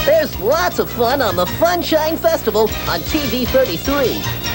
There's lots of fun on the Funshine Festival on TV 33.